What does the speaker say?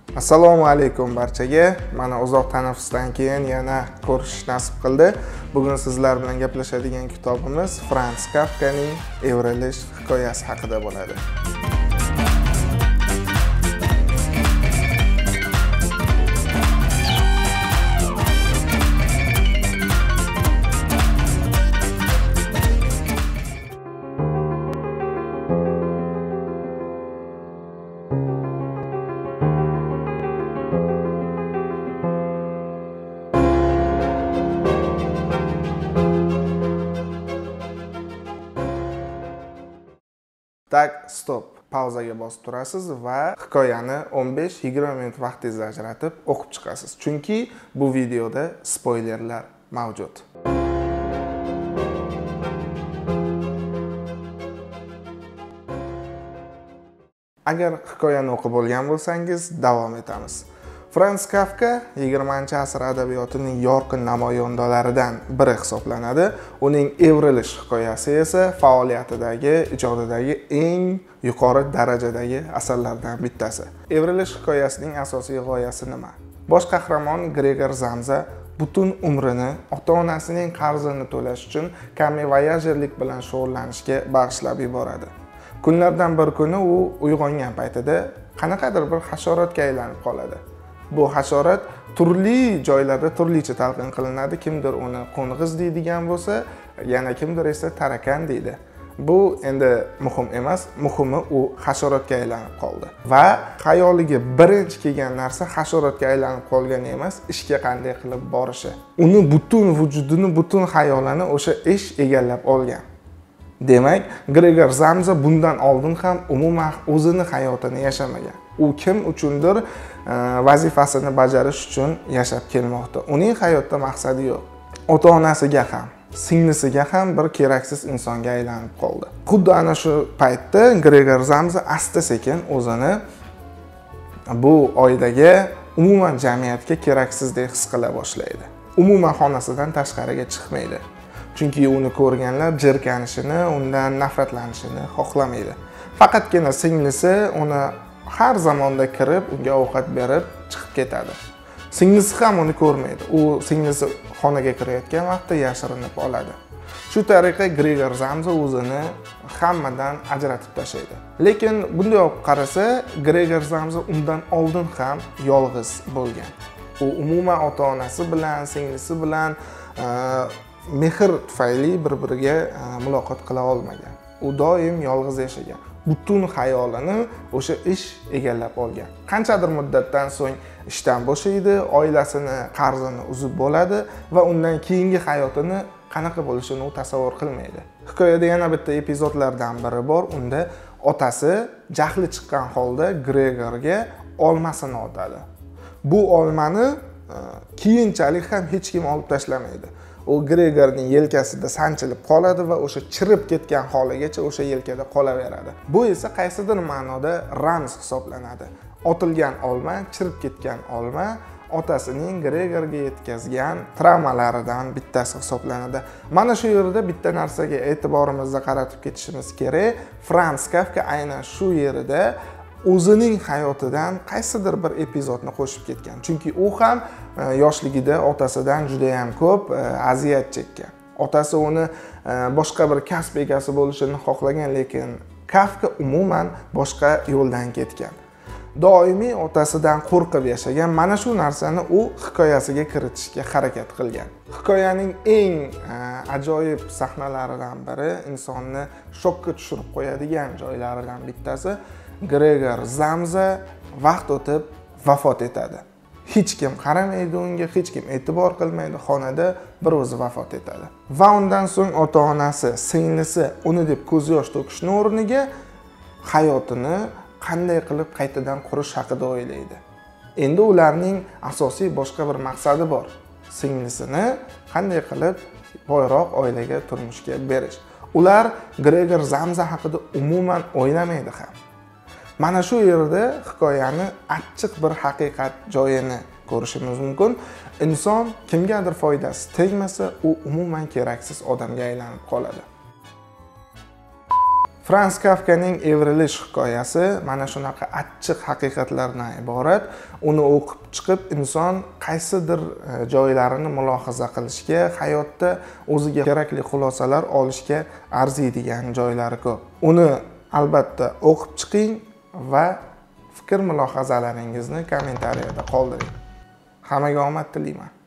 Assalomu alaykum barchaga. Mana uzoq tanaffusdan keyin yana ko'rish nasib qildi. Bugun sizlar bilan gaplashadigan kitobimiz Frans Kafkaning Evrilish hikoyasi haqida bo'ladi. Tak, stop. Pauzaga bosib turasiz va hikoyani 15-20 minut vaqtingizni ajratib o'qib chiqasiz. Chunki bu videoda spoilerlar mavjud. Agar hikoyani o'qib bo'lgan bo'lsangiz, davom etamiz. Frans Kafka 20-asr adabiyotining yorqin namoyandalaridan biri hisoblanadi. Uning Evrilish hikoyasi esa faoliyatidagi, ijodidagi eng yuqori darajadagi asarlardan bittasi. Evrilish hikoyasining asosiy g'oyasi nima? Bosh qahramon Gregor Zamza butun umrini ota-onasining qarzini to'lash uchun kamevayajirlik bilan shug'ullanishga bag'ishlab yuboradi. Kunlardan bir kuni u uyg'ongan paytida qanaqadir bir hasharotga aylanib qoladi. Bu hasharot turli joylarda turlicha talqin qilinadi. Kimdir uni qo'ng'iz deydigan bo'lsa, yana kimdir esa tarakan deydi. Bu endi muhim emas, muhimi u hasharotga aylanib qoldi. Va xayoliga birinchi kelgan narsa hasharotga aylanib qolgani emas, ishga qanday qilib borishi. Uni butun vujudini, butun xayolini o'sha ish egallab olgan. Demak, Gregor Zamza bundan oldin ham umuman o'zini hayotini yashamagan. U kim uchundir vazifasini bajarish uchun yashab kelmoqda. Uning hayotda maqsadi yo'q. Ota-onasiga ham, singlisiga ham bir keraksiz insonga aylanib qoldi. Xuddi ana shu paytda Gregor Zamza asta-sekin o'zini bu oilaga, umuman jamiyatga keraksizdek his qila boshlaydi. Umuman xonasidan tashqariga chiqmaydi. Chunki uni ko'rganlar jirkanishini, undan nafratlanishini xohlamaydi. Faqatgina singlisi uni har zamonda kirib, unga ovqat berib chiqib ketadi. Singlisi ham uni ko'rmaydi. U singlisi xonaga kirayotgan vaqtda yashirinib oladi. Shu tariqa Gregor Zamza o'zini hammadan ajratib tashlaydi. Lekin bunday olib qarasa, Gregor Zamza undan oldin ham yolg'iz bo'lgan. U umuman ota-onasi bilan, singlisi bilan mehr tufayli bir-biriga muloqot qila olmagan. U doim yolg'iz yashagan. Butun xayolini o'sha ish egallab olgan. Qanchadir muddatdan so'ng ishdan bo'shaydi, oilasini qarzini uzib bo'ladi va undan keyingi hayotini qanaqa bo'lishini u tasavvur qilmaydi. Hikoyada yana bitta epizodlardan biri bor. Unda otasi jahli chiqqan holda Gregorga olmasini otadi. Bu olmani keyinchalik ham hech kim olib tashlamaydi. U Gregorning yelkasida sanchilib qoladi va o'sha chirib ketgan holigacha o'sha yelkada qolaveradi. Bu esa qaysidir ma'noda ramz hisoblanadi. Otilgan olma, chirib ketgan olma otasining Gregorga yetkazgan travmalaridan bittasi hisoblanadi. Mana shu yerda bitta narsaga e'tiborimizni qaratib ketishimiz kerak. Frans Kafka aynan shu yerida o'zining hayotidan qaysidir bir epizodni qo'shib ketgan. Chunki u ham yoshligida otasidan juda ham ko'p aziyat chekkan. Otasi uni boshqa bir kasb egasi bo'lishini xohlagan, lekin Kafka umuman boshqa yo'ldan ketgan. Doimiy otasidan qo'rqib yashagan. Mana shu narsani u hikoyasiga kiritishga harakat qilgan. Hikoyaning eng ajoyib sahnalaridan biri, insonni shokka tushirib qo'yadigan joylaridan bittasi, Gregor Zamza vaqt o'tib vafot etadi. Hech kim qaramaydi unga, hech kim e'tibor qilmaydi, xonada bir o'zi vafot etadi. Va undan so'ng ota-onasi, singlisi uni deb ko'z yosh to'kishning o'rniga hayotini qanday qilib qaytadan qurish haqida o'ylaydi. Endi ularning asosiy boshqa bir maqsadi bor. Singlisini qanday qilib boyroq oilaga turmushga berish. Ular Gregor Zamza haqida umuman o'ylamaydi ham. Mana shu yerda hikoyani achchiq bir haqiqat joyini ko'rishimiz mumkin. Inson kimgadir foydasi tegmasa, u umuman keraksiz odamga aylanib qoladi. Frans Kafkaning Evrilish hikoyasi mana shunaqa achchiq haqiqatlardan iborat. Uni o'qib chiqib inson qaysidir joylarini mulohaza qilishga, hayotda o'ziga kerakli xulosalar olishga arziydigan joylari ko'p. Uni albatta o'qib chiqing va fikr mulohazalaringizni kommentariyada qoldiring. Hammaga omad tilayman.